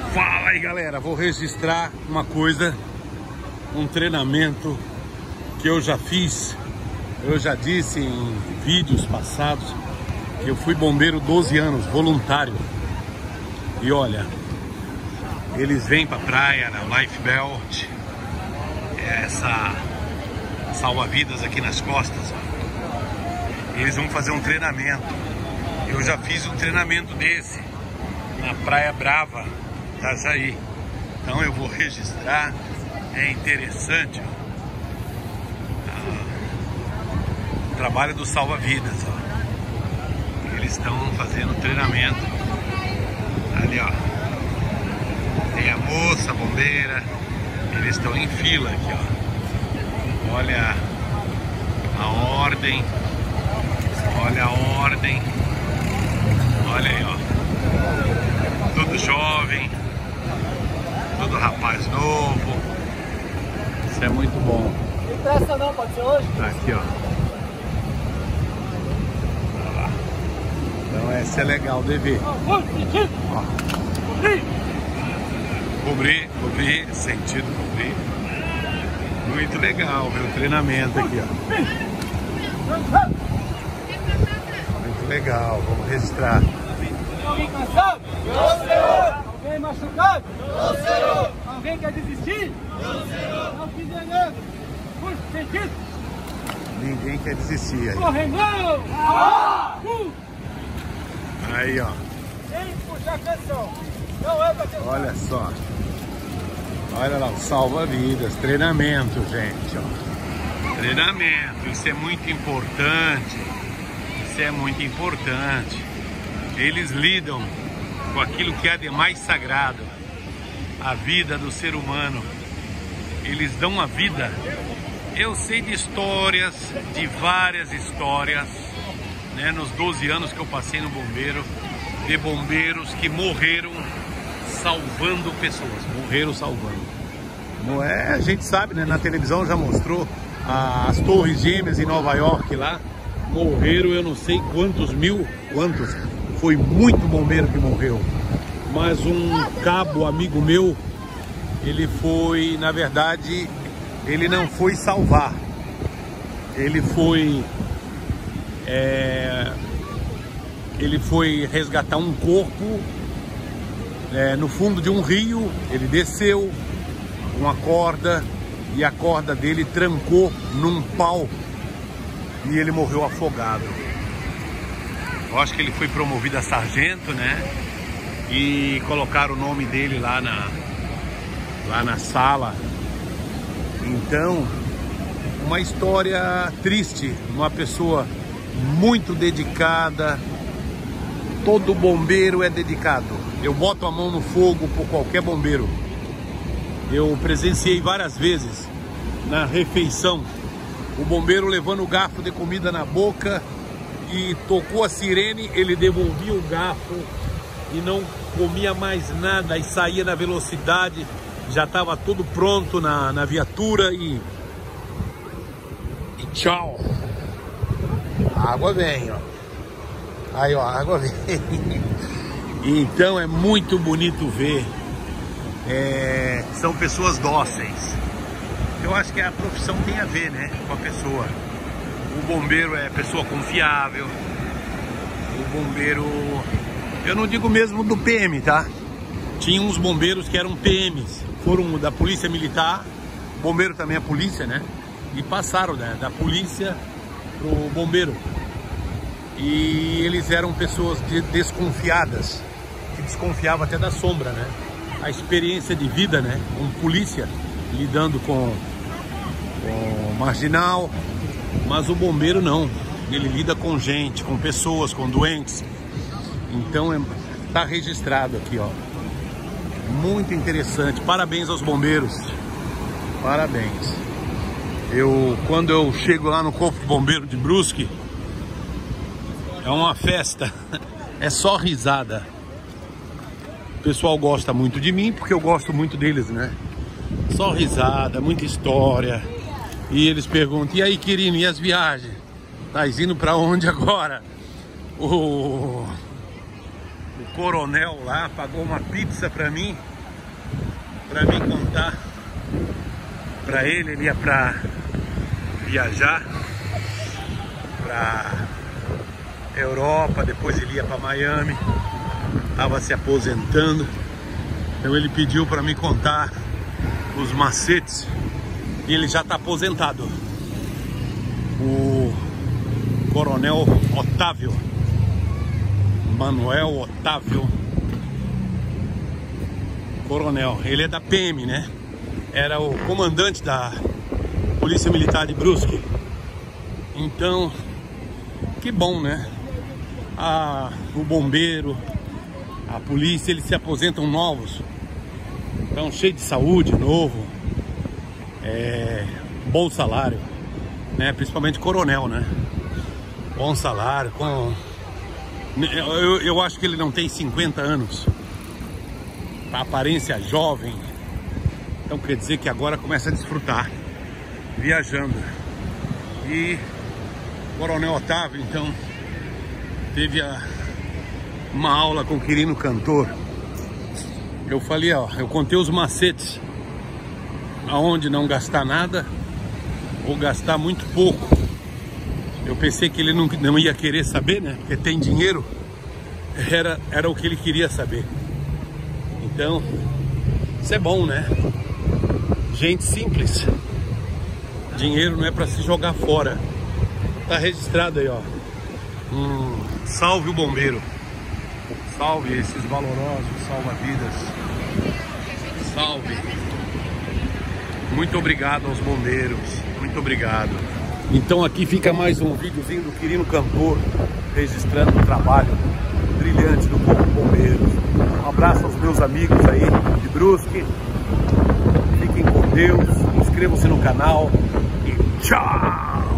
Fala aí, galera, vou registrar uma coisa, um treinamento que eu já fiz. Eu já disse em vídeos passados que eu fui bombeiro 12 anos, voluntário. E olha, eles vêm pra praia, na Life Belt, essa salva-vidas aqui nas costas, ó. Eles vão fazer um treinamento. Eu já fiz um treinamento desse na Praia Brava, Itajaí. Então eu vou registrar. É interessante, ó. O trabalho do salva-vidas, ó. Eles estão fazendo treinamento. Ali, ó, tem a moça bombeira. Eles estão em fila aqui, ó. Olha a ordem. Olha a ordem. Olha aí, ó. Tudo jovem. Tudo rapaz novo. Isso é muito bom. Não presta não, pode ser hoje? Aqui, ó. Olha lá. Então essa é legal de ver. Ó. Cobrir, sentido cobrir. Muito legal, meu treinamento aqui, ó. Muito legal, vamos registrar. Alguém cansado? Não, senhor! Alguém machucado? Não, senhor! Alguém quer desistir? Não, senhor! Não quiser nada! Puxa, sentido! Ninguém quer desistir aí. Corre não! Aí, ó. Sem puxar atenção! Não é pra ter... Olha só. Olha lá, o salva-vidas, treinamento, gente, ó. Treinamento, isso é muito importante. Isso é muito importante. Eles lidam com aquilo que há de mais sagrado, a vida do ser humano. Eles dão a vida. Eu sei de histórias, de várias histórias, né, nos 12 anos que eu passei no bombeiro, de bombeiros que morreram salvando pessoas, morreram salvando. Não é, a gente sabe, né? Na televisão já mostrou as torres gêmeas em Nova York lá, morreram eu não sei quantos mil, quantos, foi muito bombeiro que morreu. Mas um cabo amigo meu, ele foi, na verdade, ele não foi salvar, ele foi resgatar um corpo no fundo de um rio. Ele desceu com a corda e a corda dele trancou num pau e ele morreu afogado. Eu acho que ele foi promovido a sargento, né? E colocaram o nome dele lá na sala. Então, uma história triste, uma pessoa muito dedicada. Todo bombeiro é dedicado. Eu boto a mão no fogo por qualquer bombeiro. Eu presenciei várias vezes na refeição o bombeiro levando o garfo de comida na boca e tocou a sirene, ele devolvia o garfo e não comia mais nada e saía na velocidade. Já estava tudo pronto na viatura e tchau. A água vem, ó. Aí, ó, a água vem. Então é muito bonito ver. São pessoas dóceis. Eu acho que a profissão tem a ver, né, com a pessoa. O bombeiro é pessoa confiável. O bombeiro, eu não digo mesmo do PM, tá? Tinha uns bombeiros que eram PMs, foram da polícia militar. Bombeiro também é polícia, né? E passaram, né, da polícia pro bombeiro. E eles eram pessoas desconfiadas, que desconfiavam até da sombra, né? A experiência de vida, né? Um polícia lidando com marginal, mas o bombeiro não. Ele lida com gente, com pessoas, com doentes. Então tá registrado aqui, ó. Muito interessante. Parabéns aos bombeiros. Parabéns. Quando eu chego lá no Corpo de Bombeiro de Brusque, é uma festa. É só risada. O pessoal gosta muito de mim porque eu gosto muito deles, né? Só risada, muita história. E eles perguntam: e aí, Quirino, e as viagens? Tá indo pra onde agora? O coronel lá pagou uma pizza pra mim para me contar para ele ia para viajar para Europa, depois ele ia para Miami, estava se aposentando, então ele pediu para me contar os macetes e ele já está aposentado. O Coronel Otávio, Manuel Otávio Coronel, ele é da PM, né? Era o comandante da Polícia Militar de Brusque. Então, que bom, né? O bombeiro, a polícia, eles se aposentam novos. Então, cheio de saúde, novo. Bom salário, né? Principalmente coronel, né? Bom salário. Eu acho que ele não tem 50 anos. A aparência jovem. Então quer dizer que agora começa a desfrutar viajando. E o Coronel Otávio, então, teve uma aula com o Quirino Cantor. Eu falei, ó, eu contei os macetes aonde não gastar nada ou gastar muito pouco. Eu pensei que ele não ia querer saber, né? Porque tem dinheiro. Era o que ele queria saber. Então, isso é bom, né? Gente simples. Dinheiro não é para se jogar fora. Tá registrado aí, ó. Salve o bombeiro. Salve esses valorosos salva-vidas. Salve. Muito obrigado aos bombeiros. Muito obrigado. Então aqui fica mais um videozinho do Quirino Cantor, registrando o trabalho brilhante do Corpo de Bombeiros. Um abraço aos meus amigos aí de Brusque. Fiquem com Deus, inscrevam-se no canal e tchau!